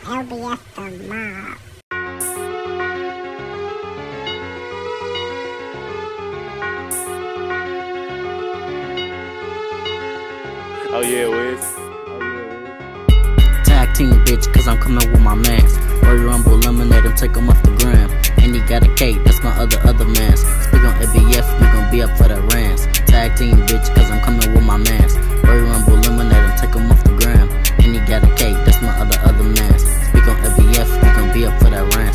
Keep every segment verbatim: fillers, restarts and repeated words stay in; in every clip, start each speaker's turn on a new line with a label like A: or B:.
A: L B F the mob.
B: Oh yeah, Wiz.
C: Tag team, bitch, cause I'm coming with my mans. Royal Rumble, eliminate him, take him off the gram. And he got a cake, that's my other, other mans. Speak on L B F, we gon' be up for the rants. Tag team, bitch, cause I'm coming with my mans. Royal Rumble, eliminate him, take him off the gram. And he got a cake, that's my other, other mans. Speak on L B F, we gon' be up for the rants.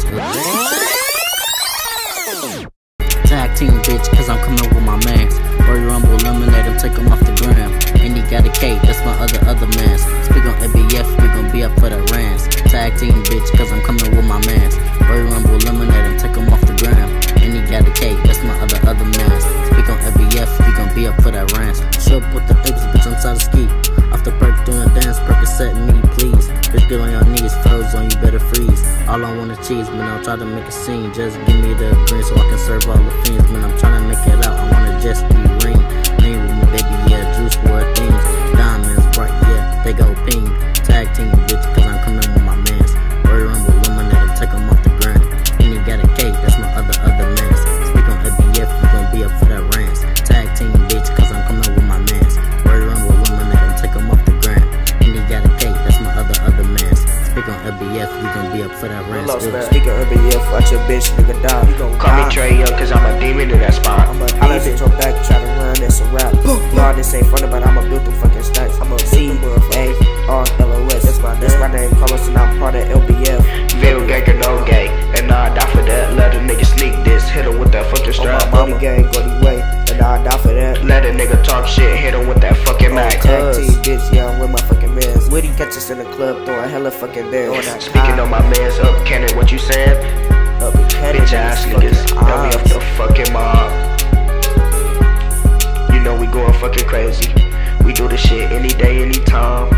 C: Tag team, bitch, cause I'm coming with my mans. Royal Rumble, eliminate him, take him off the gram. And he got a cake, that's my other, other mans. Speak on L B F, we gon' be up for the rants. Tag team, bitch, cause I'm coming with my mans. Royal Rumble, eliminate him, take him off the gram. And he got a cake, that's my other, other mans. Speak on L B F, we gon' be up for that rants. Show up with the apes, bitch, I'm tired of ski. Off the perk, doing dance, Percocet me, please. Bitch, get on your knees, froze on, you better freeze. All I want is cheese, man, I'll try to make a scene. Just give me the green so I can serve all the fiends. Man, I'm tryna make it out, I wanna just be ring. Lean with me, baby, yeah, juice for things. Diamonds bright, yeah, they go ping. Tag team, bitch, cause I'm coming with my mans. Royal Rumble, eliminate him, take him off the ground. And he got a cake, that's my other, other mans. Speak on L B F, we gon' be up for that rants. Tag team, bitch, cause I'm coming with my mans. Royal Rumble, eliminate him, take him off the ground. And he got a cake, that's my other, other mans. Speak on L B F, we gon' be up for that rants.
D: Speak on L B F, watch your bitch, nigga die.
E: Call me Trey Young, cause I'm a demon in that spot.
D: I'm a demon, hit your back, try to run, that's a rap. Y'all, this ain't funny, but I'ma build the fucking stacks. I'm a C A R L O S, that's my, that's my name, Carlos, and I'm part of L B F.
E: Real gang or no gang, and I die for that. Let a nigga sneak this, hit him with that fucking strap.
D: Oh, my money gang, go the way, and I die for that.
E: Let a nigga talk shit, hit him with that fucking
D: oh,
E: Mac.
D: Tag team, bitch, yeah, I'm with my fucking mans. Woody catch us in the club, throwing hella fucking bands.
E: Speaking on my mans, up cannon, what you saying?
D: Up
E: bitch ass niggas, L B F the fucking mob. You know we going fucking crazy. We do this shit any day, anytime.